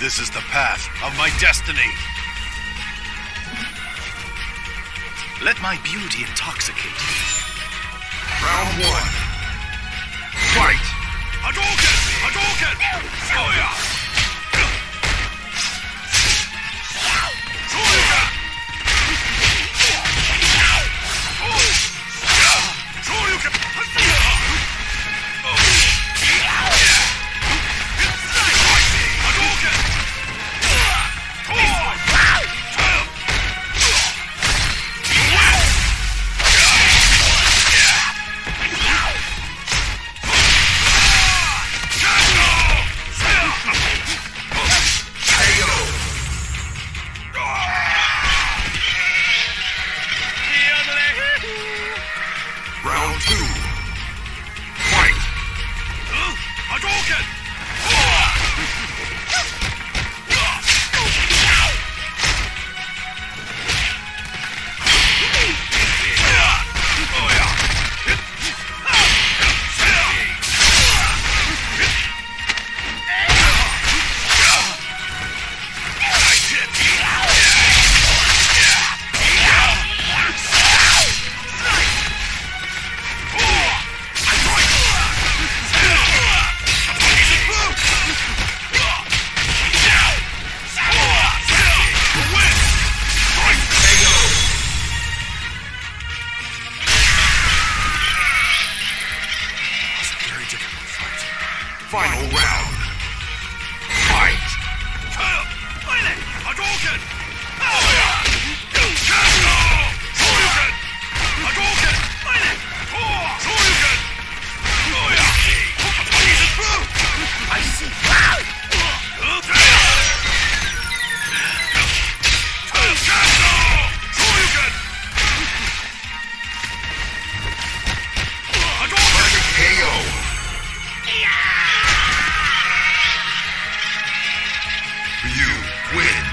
This is the path of my destiny. Let my beauty intoxicate you. Round one. Fight! Hadouken! Hadouken! Shoya! Shoryuken! Shoryuken! Hadouken! Round two. Fight! Hadouken! Final round. Fight! Hadouken! Shoryuken! Hadouken! Shoryuken! I see. Shoryuken! Hadouken! KO! You win!